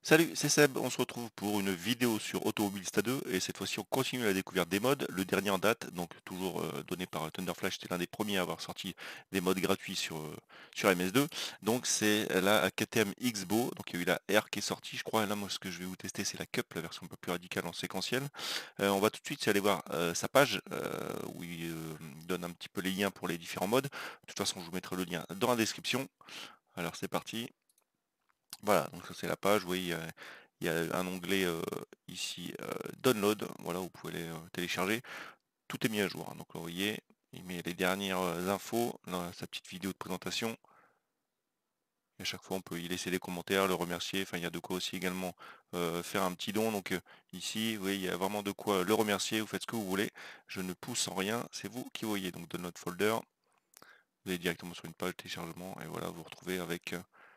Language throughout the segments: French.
Salut, c'est Seb, on se retrouve pour une vidéo sur Automobilista 2 et cette fois-ci on continue la découverte des mods, le dernier en date, donc toujours donné par Thunderflash, c'était l'un des premiers à avoir sorti des mods gratuits sur MS2, donc c'est la KTM X-Bow, donc il y a eu la R qui est sortie je crois, et là moi ce que je vais vous tester c'est la Cup, la version un peu plus radicale en séquentiel. On va tout de suite aller voir sa page où il donne un petit peu les liens pour les différents mods, de toute façon je vous mettrai le lien dans la description, alors c'est parti. Voilà, donc ça c'est la page, vous voyez, il y a un onglet ici, Download, voilà, vous pouvez les télécharger. Tout est mis à jour, hein, donc là, vous voyez, il met les dernières infos, dans sa petite vidéo de présentation. Et à chaque fois, on peut y laisser des commentaires, le remercier, enfin, il y a de quoi aussi également faire un petit don. Donc ici, vous voyez, il y a vraiment de quoi le remercier, vous faites ce que vous voulez. Je ne pousse en rien, c'est vous qui voyez. Donc Download Folder, vous allez directement sur une page de téléchargement, et voilà, vous vous retrouvez avec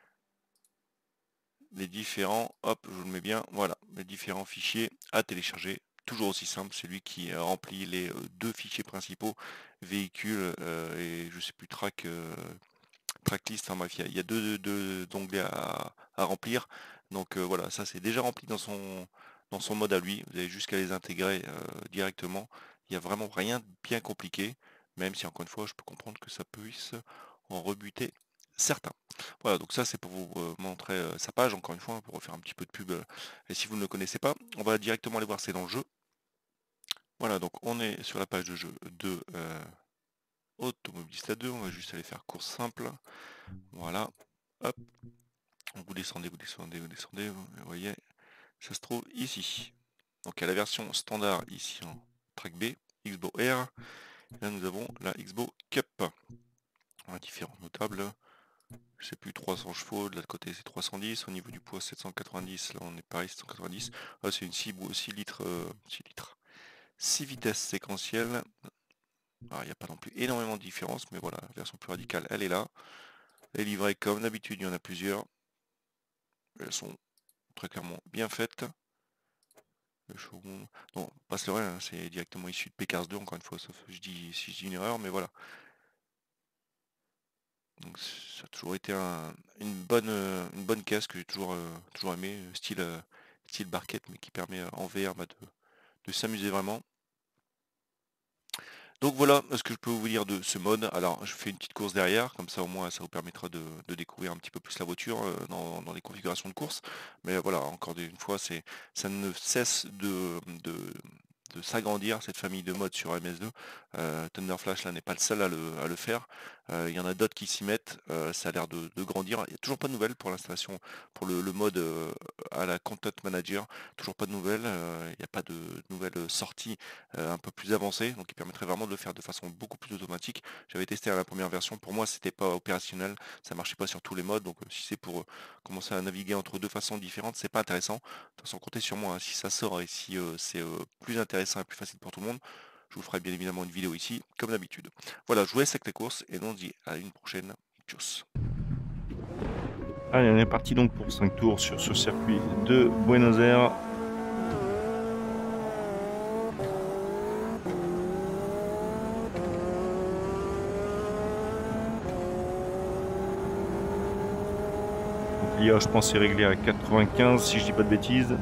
les différents, hop, je vous le mets bien, voilà, les différents fichiers à télécharger. Toujours aussi simple, c'est lui qui remplit les deux fichiers principaux, véhicule et je sais plus tracklist, enfin bref, il y a deux onglets à remplir. Donc voilà, ça c'est déjà rempli dans son mode à lui, vous avez juste qu'à les intégrer directement. Il n'y a vraiment rien de bien compliqué, même si encore une fois je peux comprendre que ça puisse en rebuter certains. Voilà, donc ça c'est pour vous montrer sa page, encore une fois, pour refaire un petit peu de pub. Et si vous ne le connaissez pas, on va directement aller voir, c'est dans le jeu. Voilà, donc on est sur la page de jeu de Automobilista 2, on va juste aller faire course simple. Voilà, hop, vous descendez, vous descendez, vous descendez, vous voyez, ça se trouve ici. Donc il y a la version standard ici en track B, X-Bow R. Et là nous avons la X-Bow Cup. On a différents notables. Je sais plus, 300 chevaux, de l'autre côté c'est 310, au niveau du poids 790, là on est pareil, 790. Ah, c'est une 6 litres, 6 litres. 6 vitesses séquentielles. Alors il n'y a pas non plus énormément de différence, mais voilà, la version plus radicale, elle est là. Les livrets, comme d'habitude, il y en a plusieurs. Elles sont très clairement bien faites. Le showroom. Non, pas le vrai, hein, c'est directement issu de P-Cars 2, encore une fois, sauf si je dis une erreur, mais voilà. Donc ça a toujours été une bonne caisse que j'ai toujours aimé, style barquette, mais qui permet en VR de s'amuser vraiment. Donc voilà ce que je peux vous dire de ce mode. Alors je fais une petite course derrière, comme ça au moins ça vous permettra de découvrir un petit peu plus la voiture dans les configurations de course. Mais voilà, encore une fois, ça ne cesse de s'agrandir cette famille de modes sur MS2. Thunderflash là n'est pas le seul à le faire. Il y en a d'autres qui s'y mettent. Ça a l'air de grandir. Il n'y a toujours pas de nouvelles pour l'installation, pour le mode à la Content Manager. Toujours pas de nouvelles. Il n'y a pas de nouvelles sorties un peu plus avancées, donc qui permettrait vraiment de le faire de façon beaucoup plus automatique. J'avais testé à la première version. Pour moi, c'était pas opérationnel. Ça marchait pas sur tous les modes. Donc si c'est pour commencer à naviguer entre deux façons différentes, c'est pas intéressant. De toute façon, comptez sur moi, hein, si ça sort et si c'est plus intéressant et plus facile pour tout le monde, je vous ferai bien évidemment une vidéo ici, comme d'habitude. Voilà, je vous laisse avec les courses et nous on se dit à une prochaine. Tchuss. Allez, on est parti donc pour 5 tours sur ce circuit de Buenos Aires. Donc, l'IA, je pense, est réglé à 95 si je dis pas de bêtises.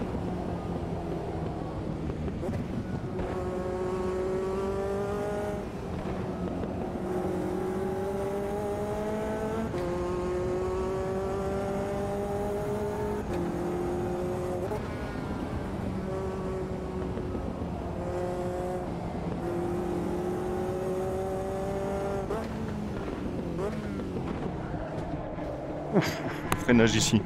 Ouf, freinage ici.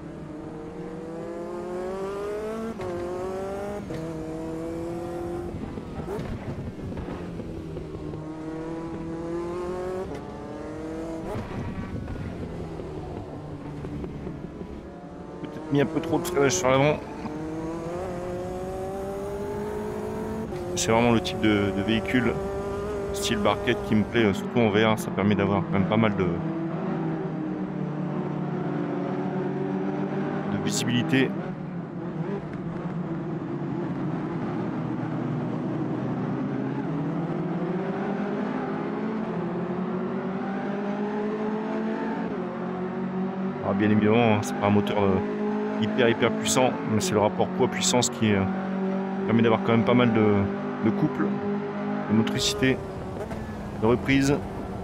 Peut-être mis un peu trop de freinage sur l'avant. C'est vraiment le type de véhicule style barquette qui me plaît, surtout en VR. Ça permet d'avoir quand même pas mal de visibilité. Alors, bien évidemment, hein, c'est pas un moteur hyper puissant, mais c'est le rapport poids-puissance qui permet d'avoir quand même pas mal de couple, de motricité, de reprise.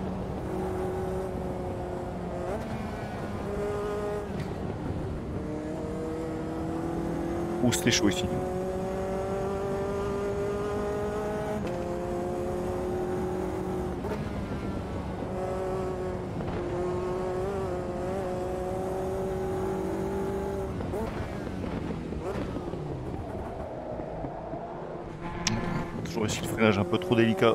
Ouh, c'était chaud ici. Toujours ici le freinage un peu trop délicat.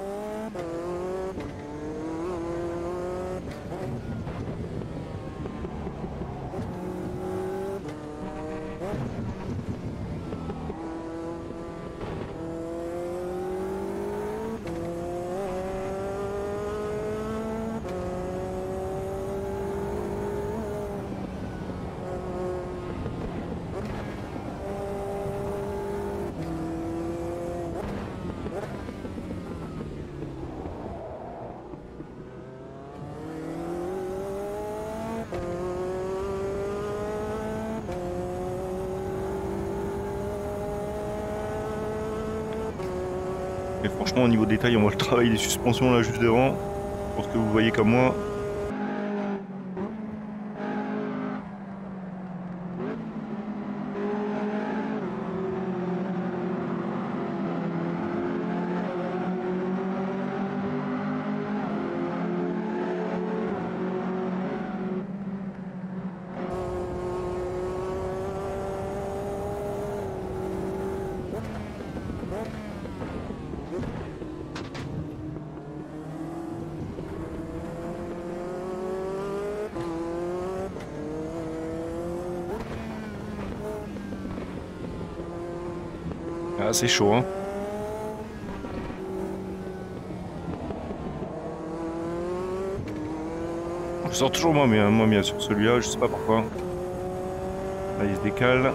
Et franchement, au niveau détail, on voit le travail des suspensions là juste devant. Je pense que vous voyez comme moi. Ah, c'est chaud, hein. Je sors toujours moins bien sur celui-là, je sais pas pourquoi. Là, il se décale.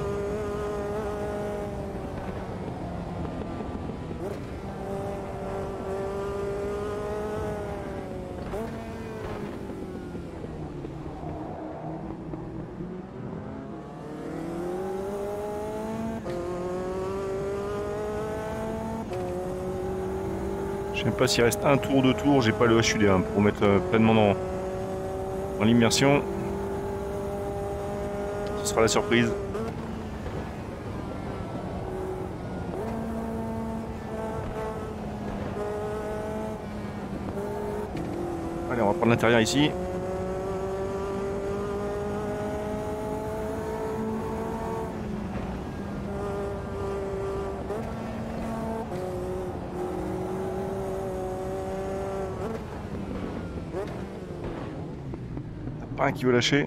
Je sais pas s'il reste un tour, deux tours, j'ai pas le HUD hein, pour mettre pleinement dans l'immersion. Ce sera la surprise. Allez, on va prendre l'intérieur ici. Pas un qui veut lâcher.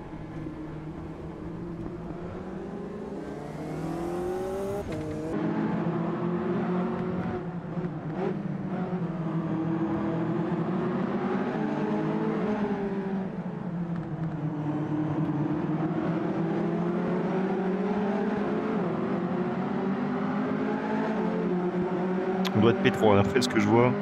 On doit être P3 d'après ce que je vois.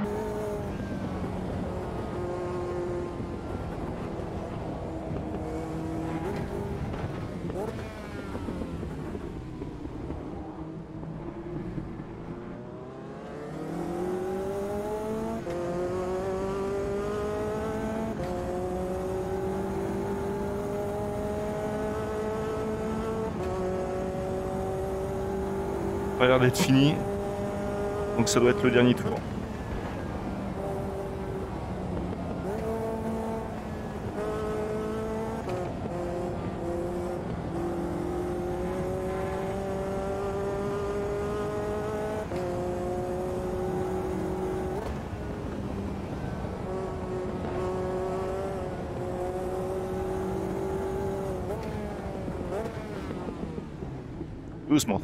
Pas l'air d'être fini. Donc ça doit être le dernier tour. Doucement.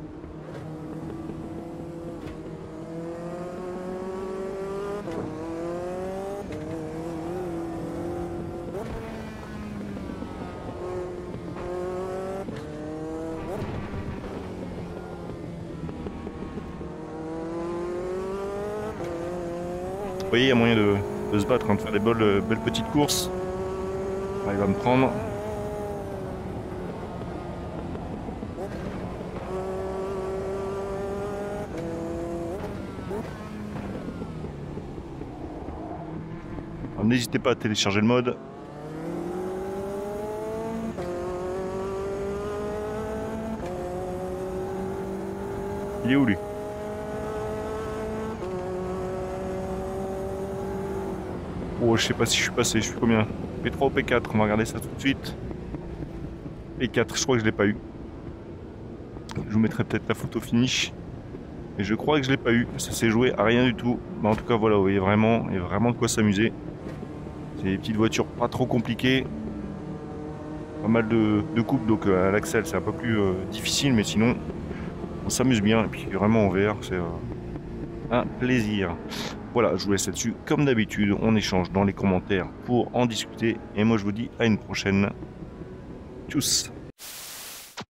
Vous voyez, il y a moyen de se battre, hein, de faire des belles petites courses. Ah, il va me prendre. n'hésitez pas à télécharger le mode. Il est où lui? Oh, je sais pas si je suis passé, je suis combien? P3 ou P4, on va regarder ça tout de suite. P4, je crois que je l'ai pas eu. Je vous mettrai peut-être la photo finish. Et je crois que je l'ai pas eu, ça s'est joué à rien du tout. Mais en tout cas voilà, vous voyez vraiment, il y a vraiment de quoi s'amuser. C'est des petites voitures pas trop compliquées. Pas mal de coupes, donc à l'axel c'est un peu plus difficile, mais sinon on s'amuse bien. Et puis vraiment en VR, c'est un plaisir. Voilà, je vous laisse là-dessus. Comme d'habitude, on échange dans les commentaires pour en discuter. Et moi je vous dis à une prochaine. Tchuss.